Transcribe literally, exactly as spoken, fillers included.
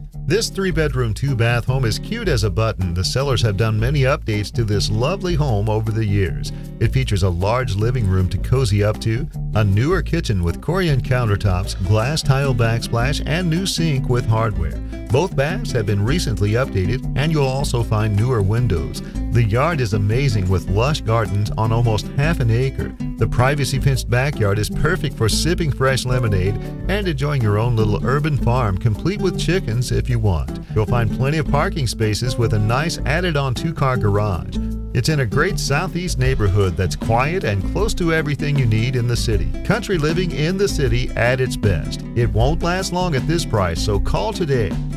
This three-bedroom, two-bath home is cute as a button. The sellers have done many updates to this lovely home over the years. It features a large living room to cozy up to, a newer kitchen with Corian countertops, glass tile backsplash, and new sink with hardware. Both baths have been recently updated, and you'll also find newer windows. The yard is amazing with lush gardens on almost half an acre. The privacy-fenced backyard is perfect for sipping fresh lemonade and enjoying your own little urban farm, complete with chickens if you want. You'll find plenty of parking spaces with a nice added-on two-car garage. It's in a great southeast neighborhood that's quiet and close to everything you need in the city. Country living in the city at its best. It won't last long at this price, so call today.